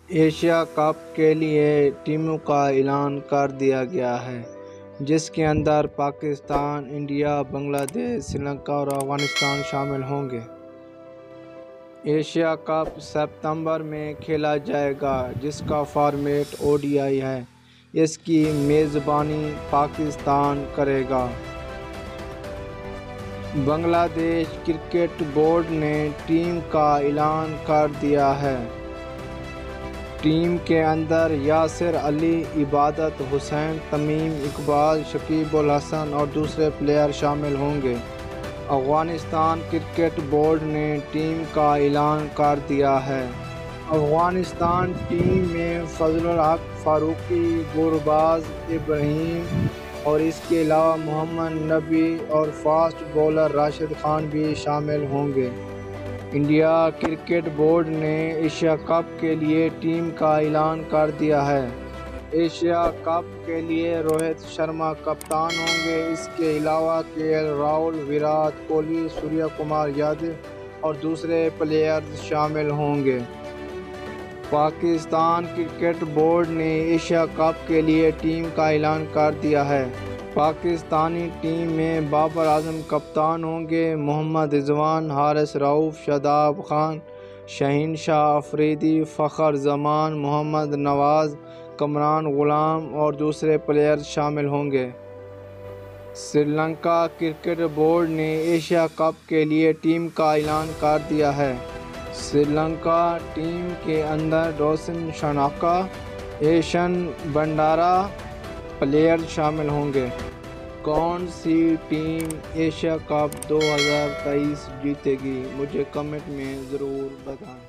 Asia cup کے لیے ٹیموں کا اعلان کر دیا گیا ہے، جس کے اندر پاکستان، انڈیا، بنگلہ دیش، سری لنکا اور افغانستان شامل ہوں گے۔ ایشیا کپ ستمبر میں کھیلا جائے گا، جس کا فارمیٹ ODI ہے۔ اس کی میزبانی پاکستان کرے گا۔ بنگلہ دیش کرکٹ بورڈ نے ٹیم کا اعلان کر دیا ہے۔ ٹیم کے اندر یاسر علی، عبادت حسین، تمیم اقبال، شکیب الحسن اور دوسرے پلیئر شامل ہوں گے۔ افغانستان کرکٹ بورڈ نے ٹیم کا اعلان کر دیا ہے۔ افغانستان ٹیم میں فضل الحق فاروقی، گورباز ابراہیم اور اس کے علاوہ محمد نبی اور فاسٹ بولر راشد خان بھی شامل ہوں گے۔ انڈیا کرکٹ بورڈ نے ایشیا کپ کے لیے ٹیم کا اعلان کر دیا ہے۔ ایشیا کپ کے لیے روہت شرما کپتان ہوں گے۔ اس کے علاوہ KL راہل، ویرات کوہلی، سوریہ کمار یادو اور دوسرے پلیئرز شامل ہوں گے۔ پاکستان کرکٹ بورڈ نے ایشیا کپ کے لیے ٹیم کا اعلان کر دیا ہے۔ پاکستانی ٹیم میں بابر اعظم کپتان ہوں گے۔ محمد رضوان، حارث رؤف، شاداب خان، شہین شاہ آفریدی، فخر زمان، محمد نواز، کمران غلام اور دوسرے پلیئرز شامل ہوں گے۔ سری لنکا کرکٹ بورڈ نے ایشیا کپ کے لیے ٹیم کا اعلان کر دیا ہے۔ سری لنکا ٹیم کے اندر ڈوسن شناکا، ایشن بنڈارا پلیئرز شامل ہوں گے۔ کون سی ٹیم ایشیا کپ 2023 جیتے گی؟ مجھے کمنٹ میں ضرور بتائیں۔